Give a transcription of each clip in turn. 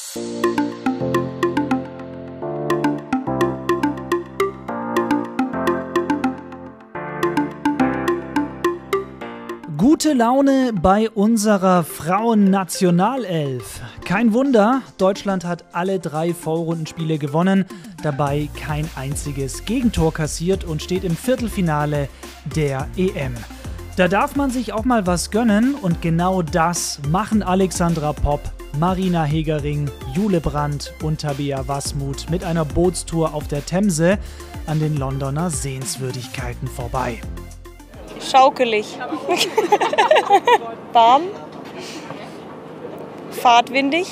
Gute Laune bei unserer Frauennationalelf. Kein Wunder, Deutschland hat alle 3 Vorrundenspiele gewonnen, dabei kein einziges Gegentor kassiert und steht im Viertelfinale der EM. Da darf man sich auch mal was gönnen und genau das machen Alexandra Popp, Marina Hegering, Jule Brandt und Tabea Wasmuth mit einer Bootstour auf der Themse an den Londoner Sehenswürdigkeiten vorbei. Schaukelig. Warm. Fahrtwindig.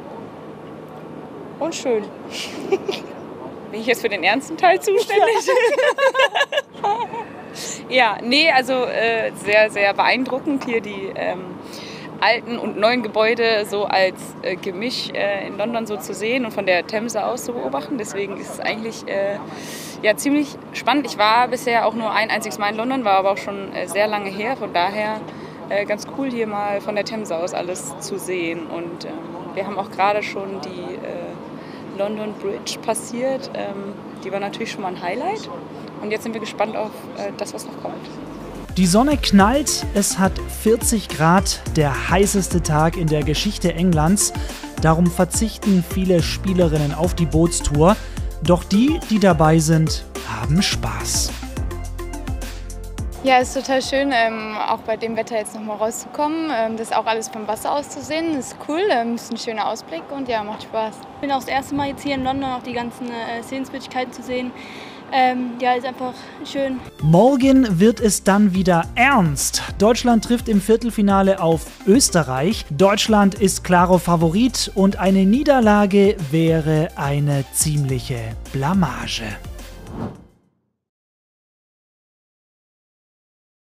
Und schön. Bin ich jetzt für den ernsten Teil zuständig? Ja, nee, also sehr, sehr beeindruckend hier die alten und neuen Gebäude so als Gemisch in London so zu sehen und von der Themse aus zu beobachten. Deswegen ist es eigentlich ziemlich spannend. Ich war bisher auch nur ein einziges Mal in London, war aber auch schon sehr lange her. Von daher ganz cool hier mal von der Themse aus alles zu sehen. Und wir haben auch gerade schon die London Bridge passiert. Die war natürlich schon mal ein Highlight. Und jetzt sind wir gespannt auf das, was noch kommt. Die Sonne knallt, es hat 40 Grad, der heißeste Tag in der Geschichte Englands. Darum verzichten viele Spielerinnen auf die Bootstour. Doch die, die dabei sind, haben Spaß. Ja, es ist total schön, auch bei dem Wetter jetzt nochmal rauszukommen. Das auch alles vom Wasser aus zu sehen, das ist cool, ist ein schöner Ausblick und ja, macht Spaß. Ich bin auch das erste Mal jetzt hier in London, auch die ganzen Sehenswürdigkeiten zu sehen. Ist einfach schön. Morgen wird es dann wieder ernst. Deutschland trifft im Viertelfinale auf Österreich. Deutschland ist klarer Favorit und eine Niederlage wäre eine ziemliche Blamage.